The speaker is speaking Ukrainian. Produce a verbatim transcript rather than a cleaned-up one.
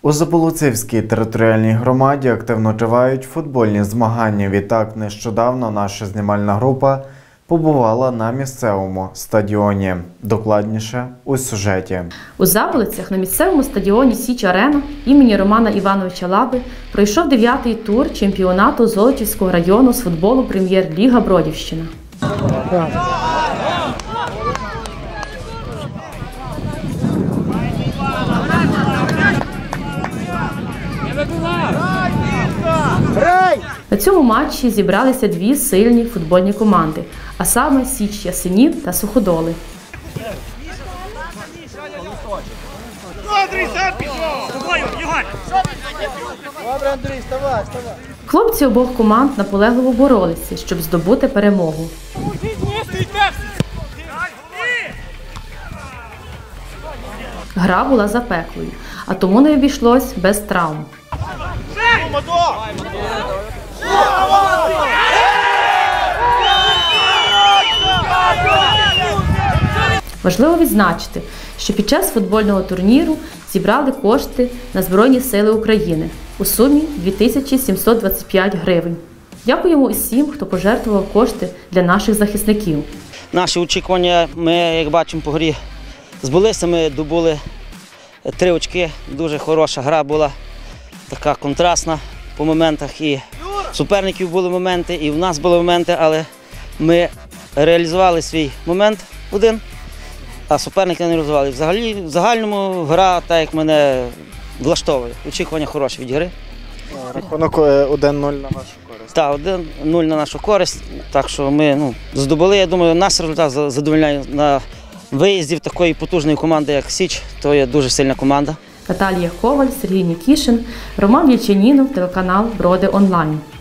У Заболоцівській територіальній громаді активно тривають футбольні змагання. Відтак, нещодавно наша знімальна група побувала на місцевому стадіоні. Докладніше у сюжеті. У Заболоцях на місцевому стадіоні «Січ-Арена» імені Романа Івановича Лаби пройшов дев'ятий тур чемпіонату Золочівського району з футболу Прем'єр-ліга Бродівщина. На цьому матчі зібралися дві сильні футбольні команди, а саме Січ Ясенів та Суходоли. Хлопці обох команд наполегливо боролися, щоб здобути перемогу. Гра була запеклою, а тому не обійшлось без травм. Важливо відзначити, що під час футбольного турніру зібрали кошти на Збройні Сили України у сумі дві тисячі сімсот двадцять п'ять гривень. Дякуємо усім, хто пожертвував кошти для наших захисників. Наші очікування, ми, як бачимо, по грі збулися, ми добули три очки, дуже хороша гра була, така контрастна по моментах. І суперників були моменти, і в нас були моменти, але ми реалізували свій момент один, а суперники не реалізували. Взагалі, в загальному гра, так як мене влаштовує, очікування хороші від гри. Рахунок один-нуль на вашу користь. Так, один-нуль на нашу користь, так що ми ну, здобули, я думаю, нас результат задовольняє. На виїзді в такої потужної команди, як Січ, то є дуже сильна команда. Наталія Коваль, Сергій Нікішин, Роман Яченінов, телеканал Броди Онлайн.